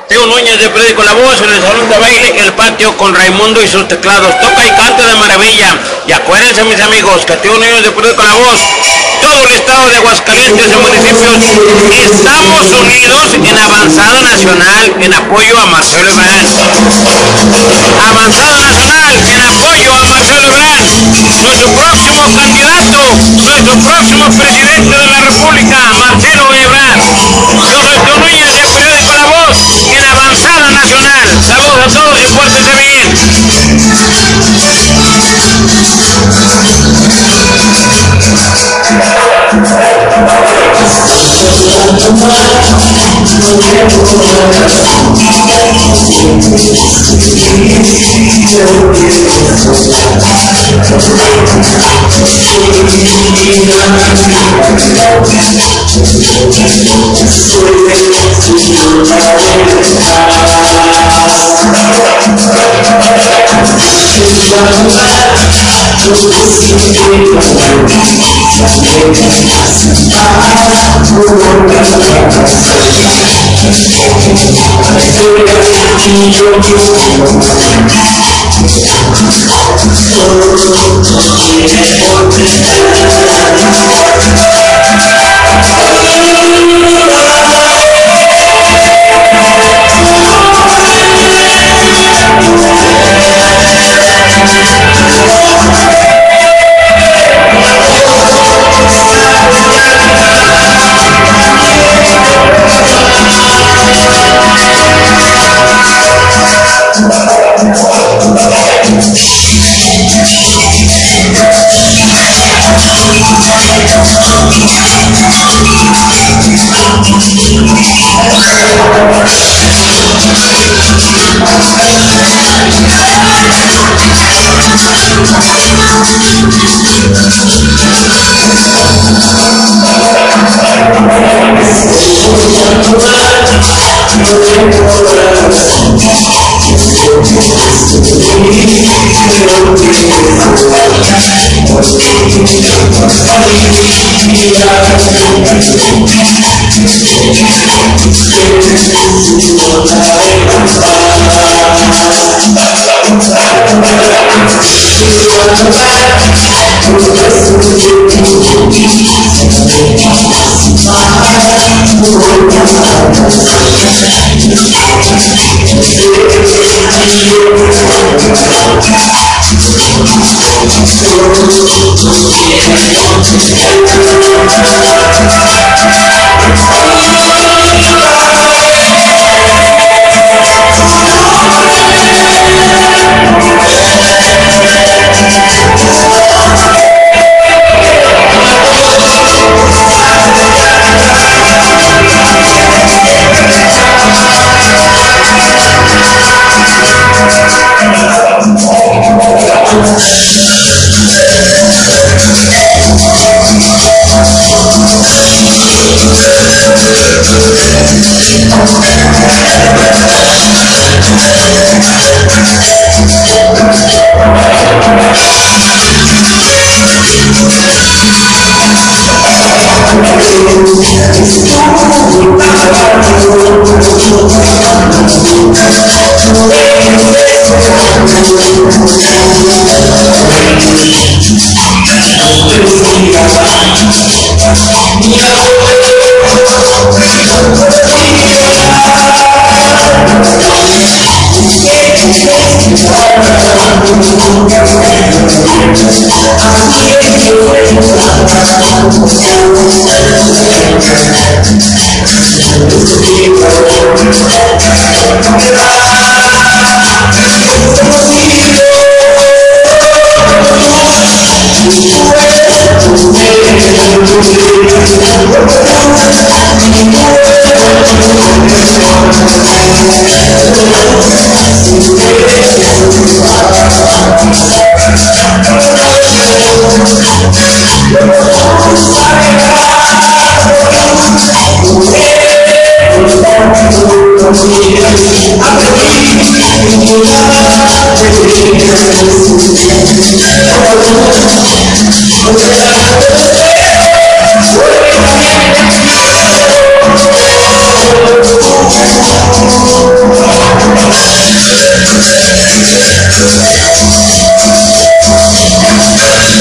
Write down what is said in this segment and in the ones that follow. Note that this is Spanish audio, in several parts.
Teo Núñez de Periódico La Voz en el salón de baile El Patio con Raimundo y sus teclados. Toca y canta de maravilla. Y acuérdense, mis amigos, que Teo Núñez de Periódico La Voz, todo el estado de Aguascalientes y municipios, estamos unidos en avanzada nacional en apoyo a Marcelo Ebrard. Avanzada nacional en apoyo a Marcelo Ebrard, nuestro próximo candidato, nuestro próximo presidente de la República, Marcelo Ebrard. Yo soy Teo Núñez de Periódico La Voz en avanzada nacional. Saludos a todos y pórtense bien.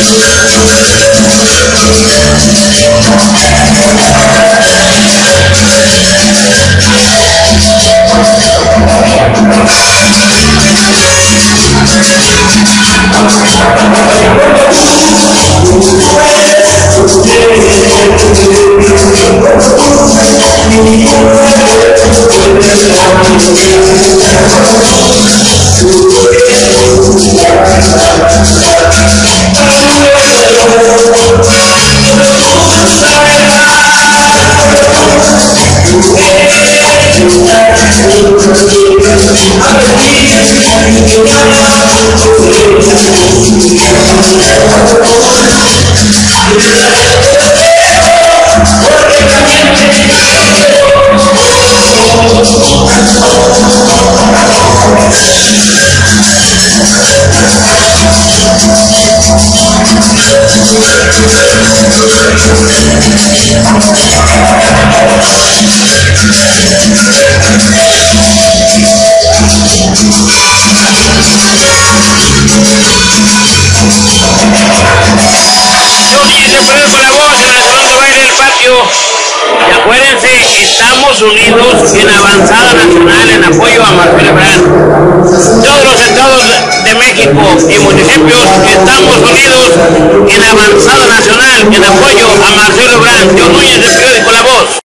Y acuérdense, estamos unidos en avanzada nacional en apoyo a Marcelo Ebrard. Todos los estados de México y municipios estamos unidos en avanzada nacional en apoyo a Marcelo Ebrard. Yo Núñez, del periódico La Voz.